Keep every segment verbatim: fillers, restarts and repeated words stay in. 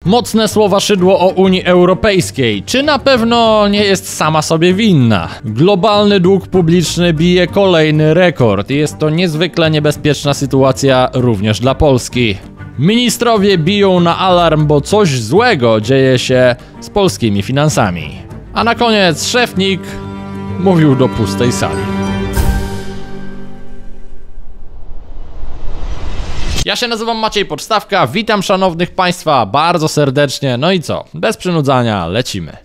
Mocne słowa Szydło o Unii Europejskiej. Czy na pewno nie jest sama sobie winna? Globalny dług publiczny bije kolejny rekord i jest to niezwykle niebezpieczna sytuacja również dla Polski. Ministrowie biją na alarm, bo coś złego dzieje się z polskimi finansami. A na koniec szefnik mówił do pustej sali. Ja się nazywam Maciej Podstawka, witam szanownych państwa bardzo serdecznie. No i co? Bez przynudzania lecimy.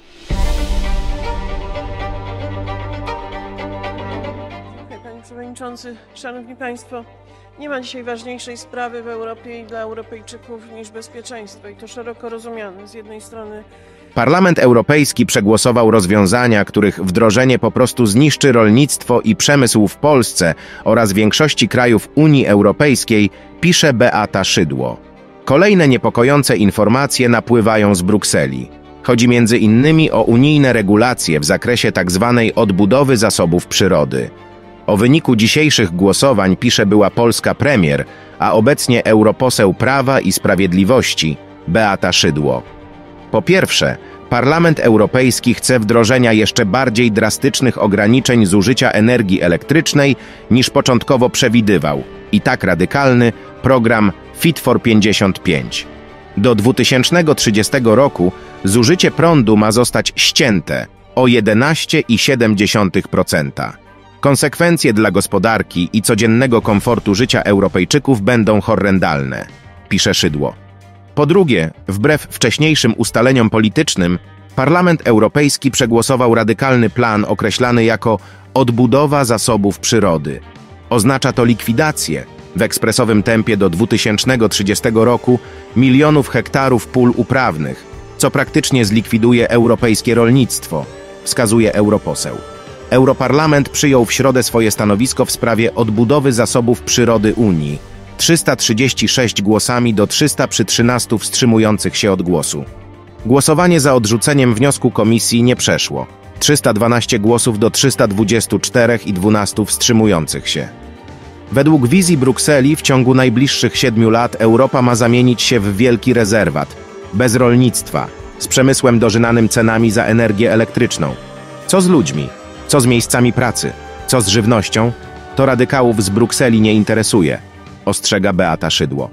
Panie Przewodniczący, Szanowni Państwo, nie ma dzisiaj ważniejszej sprawy w Europie i dla Europejczyków niż bezpieczeństwo i to szeroko rozumiane. Z jednej strony Parlament Europejski przegłosował rozwiązania, których wdrożenie po prostu zniszczy rolnictwo i przemysł w Polsce oraz większości krajów Unii Europejskiej, pisze Beata Szydło. Kolejne niepokojące informacje napływają z Brukseli. Chodzi między innymi o unijne regulacje w zakresie tzw. odbudowy zasobów przyrody. O wyniku dzisiejszych głosowań pisze była polska premier, a obecnie europoseł Prawa i Sprawiedliwości Beata Szydło. Po pierwsze, Parlament Europejski chce wdrożenia jeszcze bardziej drastycznych ograniczeń zużycia energii elektrycznej niż początkowo przewidywał i tak radykalny program Fit for pięćdziesiąt pięć. Do dwa tysiące trzydziestego roku zużycie prądu ma zostać ścięte o jedenaście przecinek siedem procent. Konsekwencje dla gospodarki i codziennego komfortu życia Europejczyków będą horrendalne, pisze Szydło. Po drugie, wbrew wcześniejszym ustaleniom politycznym, Parlament Europejski przegłosował radykalny plan określany jako odbudowa zasobów przyrody. Oznacza to likwidację w ekspresowym tempie do dwa tysiące trzydziestego roku milionów hektarów pól uprawnych, co praktycznie zlikwiduje europejskie rolnictwo, wskazuje europoseł. Europarlament przyjął w środę swoje stanowisko w sprawie odbudowy zasobów przyrody Unii, trzysta trzydzieści sześć głosami do trzystu przy trzynastu wstrzymujących się od głosu. Głosowanie za odrzuceniem wniosku komisji nie przeszło. trzysta dwanaście głosów do trzystu dwudziestu czterech i dwunastu wstrzymujących się. Według wizji Brukseli w ciągu najbliższych siedmiu lat Europa ma zamienić się w wielki rezerwat, bez rolnictwa, z przemysłem dożynanym cenami za energię elektryczną. Co z ludźmi? Co z miejscami pracy? Co z żywnością? To radykałów z Brukseli nie interesuje, ostrzega Beata Szydło.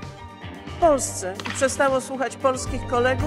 w Polsce przestało słuchać polskich kolegów.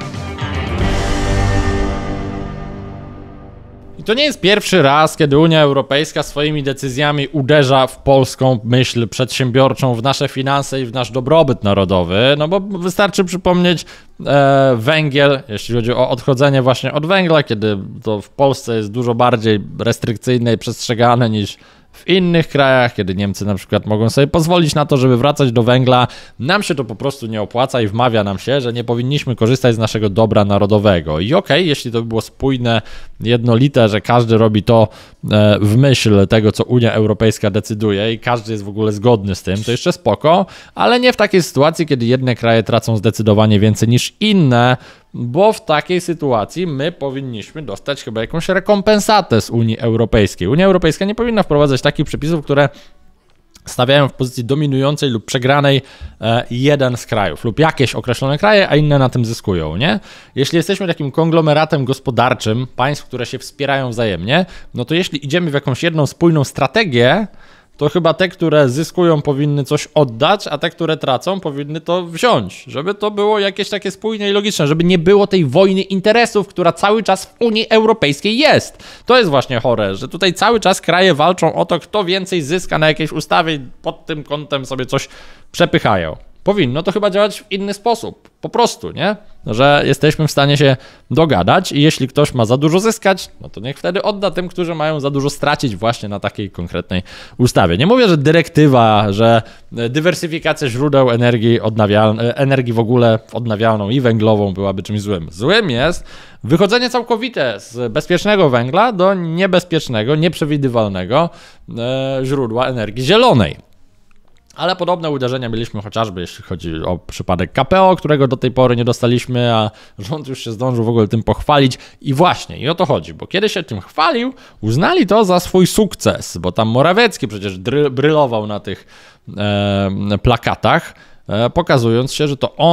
I to nie jest pierwszy raz, kiedy Unia Europejska swoimi decyzjami uderza w polską myśl przedsiębiorczą, w nasze finanse i w nasz dobrobyt narodowy, no bo wystarczy przypomnieć e, węgiel, jeśli chodzi o odchodzenie właśnie od węgla, kiedy to w Polsce jest dużo bardziej restrykcyjne i przestrzegane niż w innych krajach, kiedy Niemcy na przykład mogą sobie pozwolić na to, żeby wracać do węgla, nam się to po prostu nie opłaca i wmawia nam się, że nie powinniśmy korzystać z naszego dobra narodowego. I okej, okay, jeśli to by było spójne, jednolite, że każdy robi to w myśl tego, co Unia Europejska decyduje i każdy jest w ogóle zgodny z tym, to jeszcze spoko, ale nie w takiej sytuacji, kiedy jedne kraje tracą zdecydowanie więcej niż inne, bo w takiej sytuacji my powinniśmy dostać chyba jakąś rekompensatę z Unii Europejskiej. Unia Europejska nie powinna wprowadzać takich przepisów, które stawiają w pozycji dominującej lub przegranej e, jeden z krajów lub jakieś określone kraje, a inne na tym zyskują, nie? Jeśli jesteśmy takim konglomeratem gospodarczym państw, które się wspierają wzajemnie, no to jeśli idziemy w jakąś jedną spójną strategię, to chyba te, które zyskują, powinny coś oddać, a te, które tracą, powinny to wziąć, żeby to było jakieś takie spójne i logiczne, żeby nie było tej wojny interesów, która cały czas w Unii Europejskiej jest. To jest właśnie chore, że tutaj cały czas kraje walczą o to, kto więcej zyska na jakiejś ustawie i pod tym kątem sobie coś przepychają. Powinno to chyba działać w inny sposób, po prostu, nie? Że jesteśmy w stanie się dogadać i jeśli ktoś ma za dużo zyskać, no to niech wtedy odda tym, którzy mają za dużo stracić właśnie na takiej konkretnej ustawie. Nie mówię, że dyrektywa, że dywersyfikacja źródeł energii odnawialnej, energii w ogóle odnawialną i węglową byłaby czymś złym. Złym jest wychodzenie całkowite z bezpiecznego węgla do niebezpiecznego, nieprzewidywalnego e, źródła energii zielonej. Ale podobne uderzenia mieliśmy chociażby, jeśli chodzi o przypadek K P O, którego do tej pory nie dostaliśmy, a rząd już się zdążył w ogóle tym pochwalić. I właśnie, i o to chodzi, bo kiedy się tym chwalił, uznali to za swój sukces, bo tam Morawiecki przecież dry, brylował na tych e, plakatach, e, pokazując się, że to on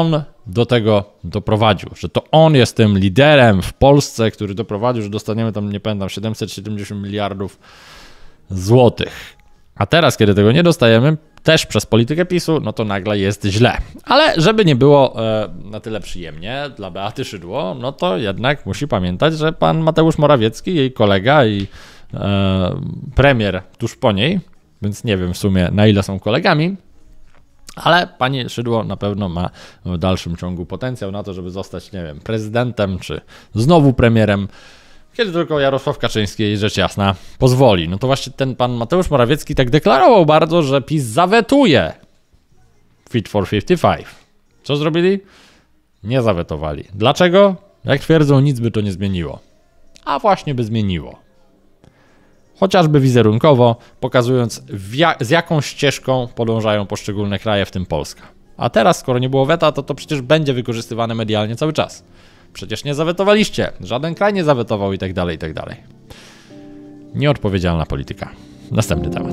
do tego doprowadził, że to on jest tym liderem w Polsce, który doprowadził, że dostaniemy tam, nie pamiętam, siedemset siedemdziesiąt miliardów złotych. A teraz, kiedy tego nie dostajemy, też przez politykę PiSu, no to nagle jest źle. Ale żeby nie było e, na tyle przyjemnie dla Beaty Szydło, no to jednak musi pamiętać, że pan Mateusz Morawiecki, jej kolega i e, premier tuż po niej, więc nie wiem w sumie na ile są kolegami, ale pani Szydło na pewno ma w dalszym ciągu potencjał na to, żeby zostać, nie wiem, prezydentem czy znowu premierem, kiedy tylko Jarosław Kaczyński, jej rzecz jasna, pozwoli. No to właśnie ten pan Mateusz Morawiecki tak deklarował bardzo, że PiS zawetuje Fit for pięćdziesiąt pięć. Co zrobili? Nie zawetowali. Dlaczego? Jak twierdzą, nic by to nie zmieniło. A właśnie by zmieniło. Chociażby wizerunkowo, pokazując ja- z jaką ścieżką podążają poszczególne kraje, w tym Polska. A teraz, skoro nie było weta, to to przecież będzie wykorzystywane medialnie cały czas. Przecież nie zawetowaliście, żaden kraj nie zawetował i tak dalej, i tak dalej. Nieodpowiedzialna polityka. Następny temat.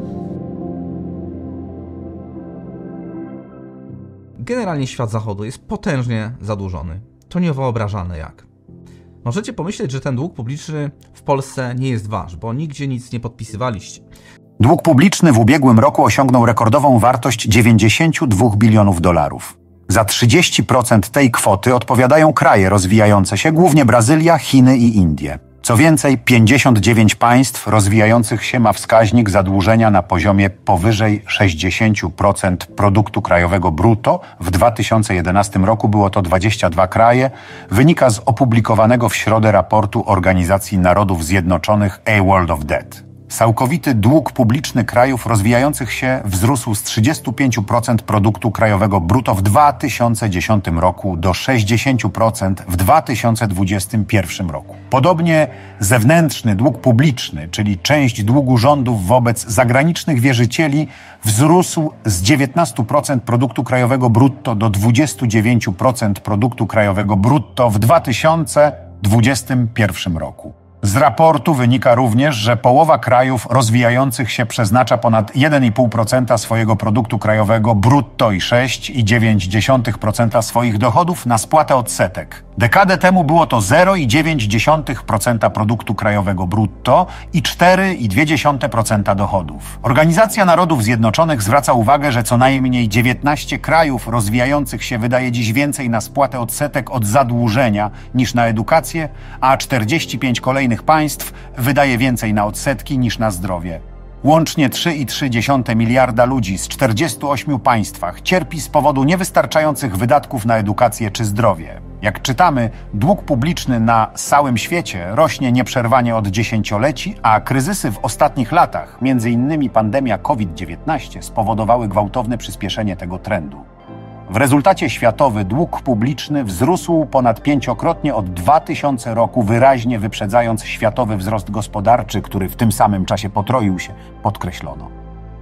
Generalnie świat zachodu jest potężnie zadłużony. To niewyobrażalne jak. Możecie pomyśleć, że ten dług publiczny w Polsce nie jest wasz, bo nigdzie nic nie podpisywaliście. Dług publiczny w ubiegłym roku osiągnął rekordową wartość dziewięćdziesiąt dwa bilionów dolarów. Za trzydzieści procent tej kwoty odpowiadają kraje rozwijające się, głównie Brazylia, Chiny i Indie. Co więcej, pięćdziesiąt dziewięć państw rozwijających się ma wskaźnik zadłużenia na poziomie powyżej sześćdziesiąt procent produktu krajowego brutto. W dwa tysiące jedenastym roku było to dwadzieścia dwa kraje. Wynika z opublikowanego w środę raportu Organizacji Narodów Zjednoczonych A World of Debt. Całkowity dług publiczny krajów rozwijających się wzrósł z trzydzieści pięć procent produktu krajowego brutto w dwa tysiące dziesiątym roku do sześćdziesiąt procent w dwa tysiące dwudziestym pierwszym roku. Podobnie zewnętrzny dług publiczny, czyli część długu rządów wobec zagranicznych wierzycieli, wzrósł z dziewiętnaście procent produktu krajowego brutto do dwadzieścia dziewięć procent produktu krajowego brutto w dwa tysiące dwudziestym pierwszym roku. Z raportu wynika również, że połowa krajów rozwijających się przeznacza ponad jeden i pół procent swojego produktu krajowego brutto i sześć przecinek dziewięć procent swoich dochodów na spłatę odsetek. Dekadę temu było to zero przecinek dziewięć procent produktu krajowego brutto i cztery przecinek dwa procent dochodów. Organizacja Narodów Zjednoczonych zwraca uwagę, że co najmniej dziewiętnaście krajów rozwijających się wydaje dziś więcej na spłatę odsetek od zadłużenia niż na edukację, a czterdzieści pięć kolejnych państw wydaje więcej na odsetki niż na zdrowie. Łącznie trzy przecinek trzy miliarda ludzi z czterdziestu ośmiu państwach cierpi z powodu niewystarczających wydatków na edukację czy zdrowie. Jak czytamy, dług publiczny na całym świecie rośnie nieprzerwanie od dziesięcioleci, a kryzysy w ostatnich latach, między innymi pandemia COVID dziewiętnaście, spowodowały gwałtowne przyspieszenie tego trendu. W rezultacie światowy dług publiczny wzrósł ponad pięciokrotnie od dwa tysiące roku, wyraźnie wyprzedzając światowy wzrost gospodarczy, który w tym samym czasie potroił się, podkreślono.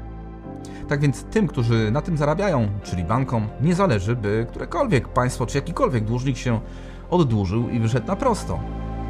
Tak więc tym, którzy na tym zarabiają, czyli bankom, nie zależy, by którekolwiek państwo czy jakikolwiek dłużnik się oddłużył i wyszedł na prosto.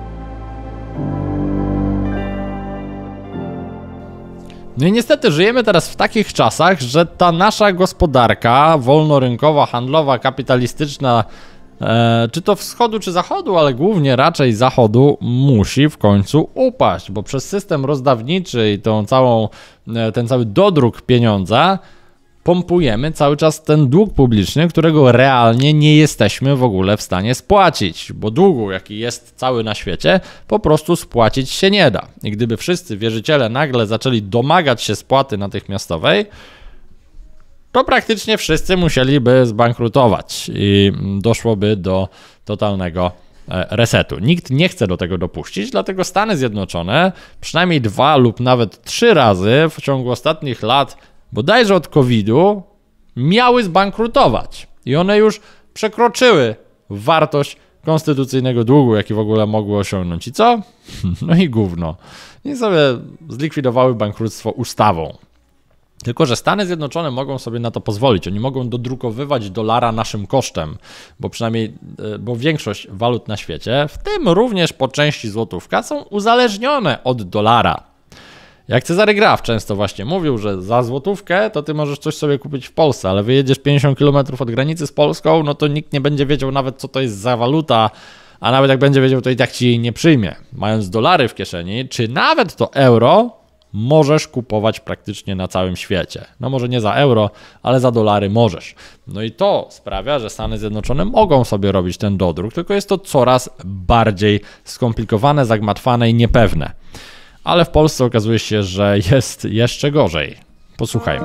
No i niestety żyjemy teraz w takich czasach, że ta nasza gospodarka wolnorynkowa, handlowa, kapitalistyczna, e, czy to wschodu, czy zachodu, ale głównie raczej zachodu, musi w końcu upaść, bo przez system rozdawniczy i tą całą, e, ten cały dodruk pieniądza pompujemy cały czas ten dług publiczny, którego realnie nie jesteśmy w ogóle w stanie spłacić, bo długu, jaki jest cały na świecie, po prostu spłacić się nie da. I gdyby wszyscy wierzyciele nagle zaczęli domagać się spłaty natychmiastowej, to praktycznie wszyscy musieliby zbankrutować i doszłoby do totalnego resetu. Nikt nie chce do tego dopuścić, dlatego Stany Zjednoczone przynajmniej dwa lub nawet trzy razy w ciągu ostatnich lat, bodajże od kowida, miały zbankrutować i one już przekroczyły wartość konstytucyjnego długu, jaki w ogóle mogły osiągnąć. I co? No i gówno. I sobie zlikwidowały bankructwo ustawą. Tylko że Stany Zjednoczone mogą sobie na to pozwolić. Oni mogą dodrukowywać dolara naszym kosztem, bo przynajmniej, bo większość walut na świecie, w tym również po części złotówka, są uzależnione od dolara. Jak Cezary Graf często właśnie mówił, że za złotówkę to ty możesz coś sobie kupić w Polsce, ale wyjedziesz pięćdziesiąt kilometrów od granicy z Polską, no to nikt nie będzie wiedział nawet, co to jest za waluta, a nawet jak będzie wiedział, to i tak ci jej nie przyjmie. Mając dolary w kieszeni, czy nawet to euro, możesz kupować praktycznie na całym świecie. No może nie za euro, ale za dolary możesz. No i to sprawia, że Stany Zjednoczone mogą sobie robić ten dodruk, tylko jest to coraz bardziej skomplikowane, zagmatwane i niepewne. Ale w Polsce okazuje się, że jest jeszcze gorzej. Posłuchajmy.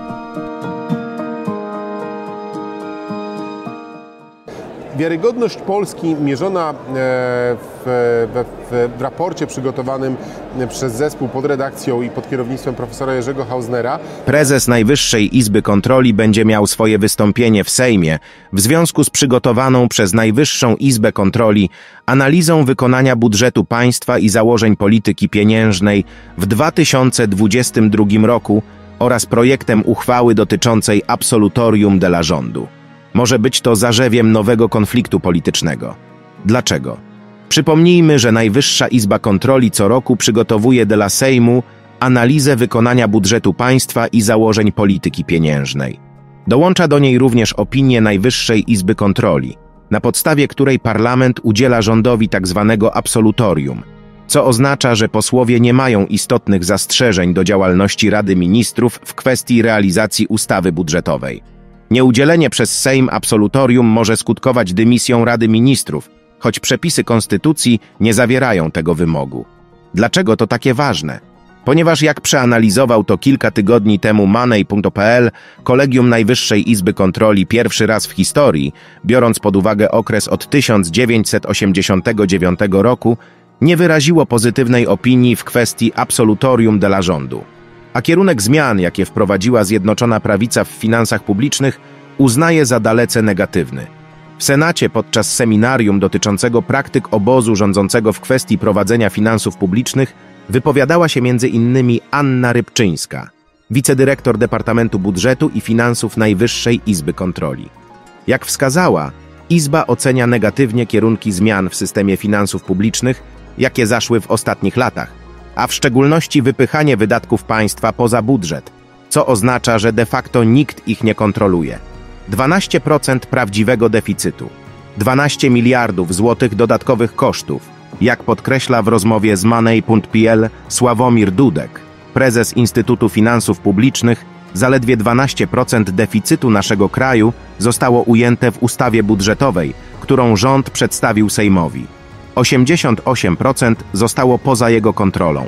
Wiarygodność Polski mierzona w, w, w, w raporcie przygotowanym przez zespół pod redakcją i pod kierownictwem profesora Jerzego Hausnera. Prezes Najwyższej Izby Kontroli będzie miał swoje wystąpienie w Sejmie w związku z przygotowaną przez Najwyższą Izbę Kontroli analizą wykonania budżetu państwa i założeń polityki pieniężnej w dwa tysiące dwudziestym drugim roku oraz projektem uchwały dotyczącej absolutorium dla rządu. Może być to zarzewiem nowego konfliktu politycznego. Dlaczego? Przypomnijmy, że Najwyższa Izba Kontroli co roku przygotowuje dla Sejmu analizę wykonania budżetu państwa i założeń polityki pieniężnej. Dołącza do niej również opinię Najwyższej Izby Kontroli, na podstawie której parlament udziela rządowi tzw. absolutorium, co oznacza, że posłowie nie mają istotnych zastrzeżeń do działalności Rady Ministrów w kwestii realizacji ustawy budżetowej. Nieudzielenie przez Sejm absolutorium może skutkować dymisją Rady Ministrów, choć przepisy Konstytucji nie zawierają tego wymogu. Dlaczego to takie ważne? Ponieważ jak przeanalizował to kilka tygodni temu Money punkt p l, Kolegium Najwyższej Izby Kontroli pierwszy raz w historii, biorąc pod uwagę okres od tysiąc dziewięćset osiemdziesiątego dziewiątego roku, nie wyraziło pozytywnej opinii w kwestii absolutorium dla rządu. A kierunek zmian, jakie wprowadziła Zjednoczona Prawica w finansach publicznych, uznaje za dalece negatywny. W Senacie podczas seminarium dotyczącego praktyk obozu rządzącego w kwestii prowadzenia finansów publicznych wypowiadała się między innymi Anna Rybczyńska, wicedyrektor Departamentu Budżetu i Finansów Najwyższej Izby Kontroli. Jak wskazała, Izba ocenia negatywnie kierunki zmian w systemie finansów publicznych, jakie zaszły w ostatnich latach, a w szczególności wypychanie wydatków państwa poza budżet, co oznacza, że de facto nikt ich nie kontroluje. dwanaście procent prawdziwego deficytu, dwanaście miliardów złotych dodatkowych kosztów, jak podkreśla w rozmowie z Money punkt p l Sławomir Dudek, prezes Instytutu Finansów Publicznych, zaledwie dwanaście procent deficytu naszego kraju zostało ujęte w ustawie budżetowej, którą rząd przedstawił Sejmowi. osiemdziesiąt osiem procent zostało poza jego kontrolą.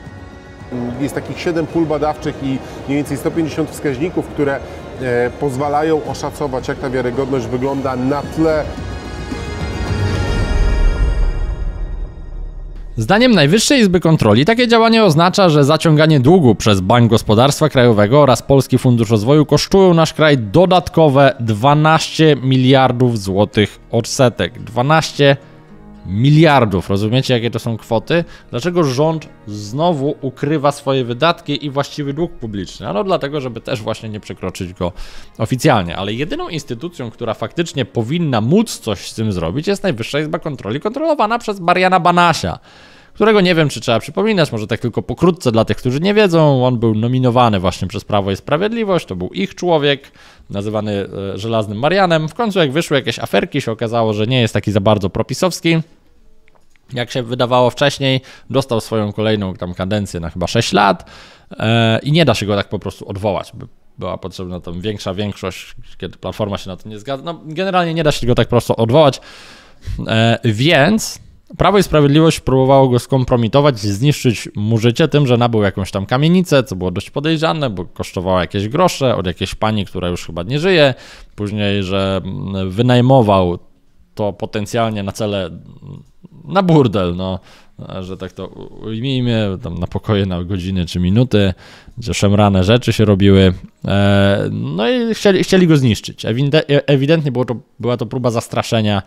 Jest takich siedem pól badawczych i mniej więcej sto pięćdziesiąt wskaźników, które e, pozwalają oszacować, jak ta wiarygodność wygląda na tle. Zdaniem Najwyższej Izby Kontroli takie działanie oznacza, że zaciąganie długu przez Bank Gospodarstwa Krajowego oraz Polski Fundusz Rozwoju kosztują nasz kraj dodatkowe dwanaście miliardów złotych odsetek. dwanaście miliardów. Rozumiecie, jakie to są kwoty? Dlaczego rząd znowu ukrywa swoje wydatki i właściwy dług publiczny? No dlatego, żeby też właśnie nie przekroczyć go oficjalnie. Ale jedyną instytucją, która faktycznie powinna móc coś z tym zrobić, jest Najwyższa Izba Kontroli, kontrolowana przez Mariana Banasia, którego nie wiem, czy trzeba przypominać, może tak tylko pokrótce dla tych, którzy nie wiedzą. On był nominowany właśnie przez Prawo i Sprawiedliwość, to był ich człowiek, nazywany e, Żelaznym Marianem. W końcu jak wyszły jakieś aferki, się okazało, że nie jest taki za bardzo propisowski, jak się wydawało wcześniej. Dostał swoją kolejną tam kadencję na chyba sześć lat e, i nie da się go tak po prostu odwołać. By była potrzebna tam większa większość, kiedy Platforma się na to nie zgadza. No generalnie nie da się go tak prosto odwołać, e, więc Prawo i Sprawiedliwość próbowało go skompromitować, zniszczyć mu życie tym, że nabył jakąś tam kamienicę, co było dość podejrzane, bo kosztowało jakieś grosze od jakiejś pani, która już chyba nie żyje. Później, że wynajmował to potencjalnie na cele, na burdel, no, że tak to ujmijmy, tam na pokoje na godziny czy minuty, gdzie szemrane rzeczy się robiły. No i chcieli, chcieli go zniszczyć. Ewidentnie było to, była to próba zastraszenia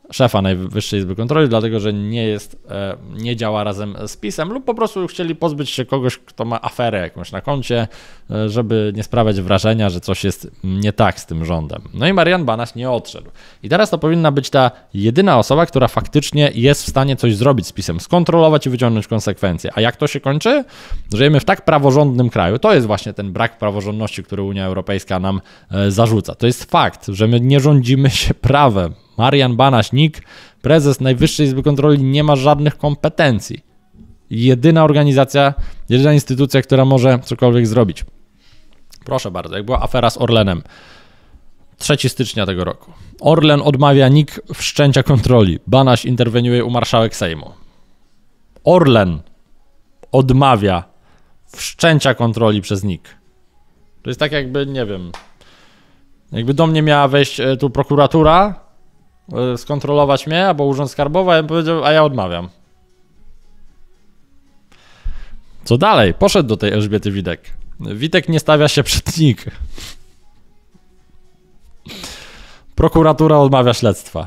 szefa Najwyższej Izby Kontroli, dlatego że nie jest, nie działa razem z PiS-em lub po prostu chcieli pozbyć się kogoś, kto ma aferę jakąś na koncie, żeby nie sprawiać wrażenia, że coś jest nie tak z tym rządem. No i Marian Banaś nie odszedł. I teraz to powinna być ta jedyna osoba, która faktycznie jest w stanie coś zrobić z PiS-em, skontrolować i wyciągnąć konsekwencje. A jak to się kończy? Żyjemy w tak praworządnym kraju. To jest właśnie ten brak praworządności, który Unia Europejska nam zarzuca. To jest fakt, że my nie rządzimy się prawem. Marian Banaś, N I K, prezes Najwyższej Izby Kontroli, nie ma żadnych kompetencji. Jedyna organizacja, jedyna instytucja, która może cokolwiek zrobić. Proszę bardzo, jak była afera z Orlenem, trzeciego stycznia tego roku. Orlen odmawia N I K wszczęcia kontroli. Banaś interweniuje u marszałek Sejmu. Orlen odmawia wszczęcia kontroli przez N I K. To jest tak jakby, nie wiem, jakby do mnie miała wejść tu prokuratura, skontrolować mnie, albo Urząd Skarbowy, a ja bym powiedział, a ja odmawiam. Co dalej? Poszedł do tej Elżbiety Witek. Witek nie stawia się przed N I K. Prokuratura odmawia śledztwa.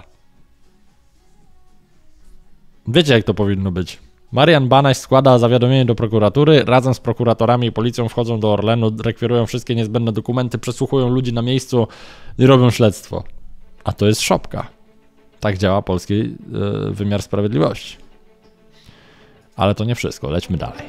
Wiecie, jak to powinno być. Marian Banaś składa zawiadomienie do prokuratury, razem z prokuratorami i policją wchodzą do Orlenu, rekwirują wszystkie niezbędne dokumenty, przesłuchują ludzi na miejscu i robią śledztwo. A to jest szopka. Tak działa polski yy, wymiar sprawiedliwości. Ale to nie wszystko, lećmy dalej.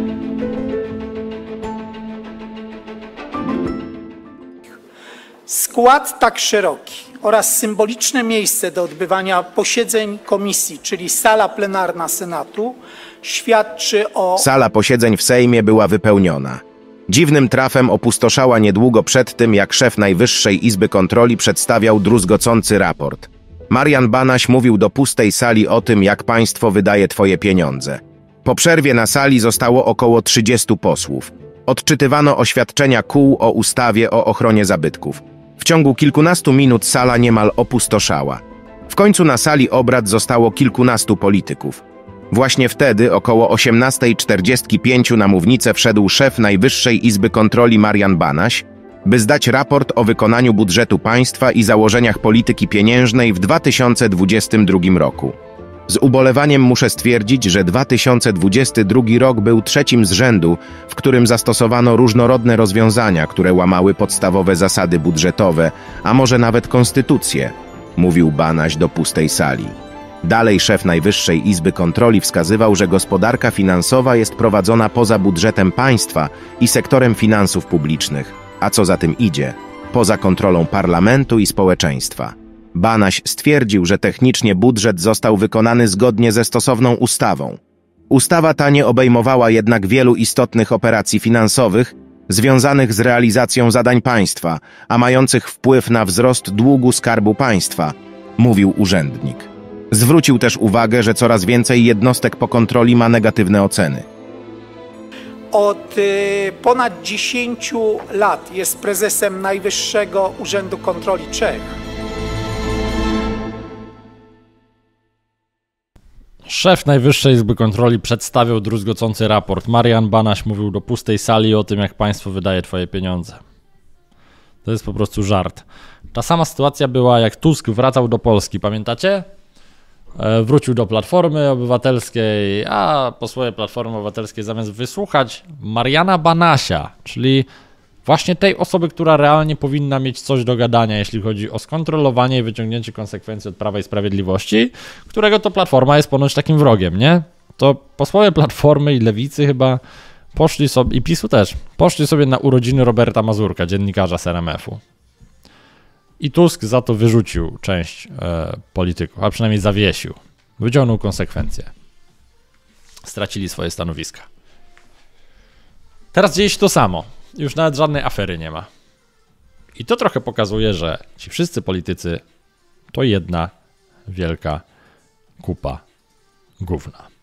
Skład tak szeroki oraz symboliczne miejsce do odbywania posiedzeń komisji, czyli sala plenarna Senatu, świadczy o... Sala posiedzeń w Sejmie była wypełniona. Dziwnym trafem opustoszała niedługo przed tym, jak szef Najwyższej Izby Kontroli przedstawiał druzgocący raport. Marian Banaś mówił do pustej sali o tym, jak państwo wydaje twoje pieniądze. Po przerwie na sali zostało około trzydziestu posłów. Odczytywano oświadczenia kół o ustawie o ochronie zabytków. W ciągu kilkunastu minut sala niemal opustoszała. W końcu na sali obrad zostało kilkunastu polityków. Właśnie wtedy, około osiemnastej czterdzieści pięć, na mównicę wszedł szef Najwyższej Izby Kontroli Marian Banaś, by zdać raport o wykonaniu budżetu państwa i założeniach polityki pieniężnej w dwa tysiące dwudziestym drugim roku. Z ubolewaniem muszę stwierdzić, że dwa tysiące dwudziesty drugi rok był trzecim z rzędu, w którym zastosowano różnorodne rozwiązania, które łamały podstawowe zasady budżetowe, a może nawet konstytucję, mówił Banaś do pustej sali. Dalej szef Najwyższej Izby Kontroli wskazywał, że gospodarka finansowa jest prowadzona poza budżetem państwa i sektorem finansów publicznych, a co za tym idzie, poza kontrolą parlamentu i społeczeństwa. Banaś stwierdził, że technicznie budżet został wykonany zgodnie ze stosowną ustawą. Ustawa ta nie obejmowała jednak wielu istotnych operacji finansowych związanych z realizacją zadań państwa, a mających wpływ na wzrost długu Skarbu Państwa, mówił urzędnik. Zwrócił też uwagę, że coraz więcej jednostek po kontroli ma negatywne oceny. Od y, ponad dziesięciu lat jest prezesem Najwyższego Urzędu Kontroli Czech. Szef Najwyższej Izby Kontroli przedstawiał druzgocący raport. Marian Banaś mówił do pustej sali o tym, jak państwo wydaje twoje pieniądze. To jest po prostu żart. Ta sama sytuacja była, jak Tusk wracał do Polski, pamiętacie? E, wrócił do Platformy Obywatelskiej, a posłowie Platformy Obywatelskiej zamiast wysłuchać Mariana Banasia, czyli właśnie tej osoby, która realnie powinna mieć coś do gadania, jeśli chodzi o skontrolowanie i wyciągnięcie konsekwencji od Prawa i Sprawiedliwości, którego to Platforma jest ponoć takim wrogiem, nie? To posłowie Platformy i Lewicy chyba poszli sobie, i PiSu też, poszli sobie na urodziny Roberta Mazurka, dziennikarza z R M F u. I Tusk za to wyrzucił część e, polityków, a przynajmniej zawiesił. Wyciągnął konsekwencje. Stracili swoje stanowiska. Teraz dzieje się to samo. Już nawet żadnej afery nie ma. I to trochę pokazuje, że ci wszyscy politycy to jedna wielka kupa gówna.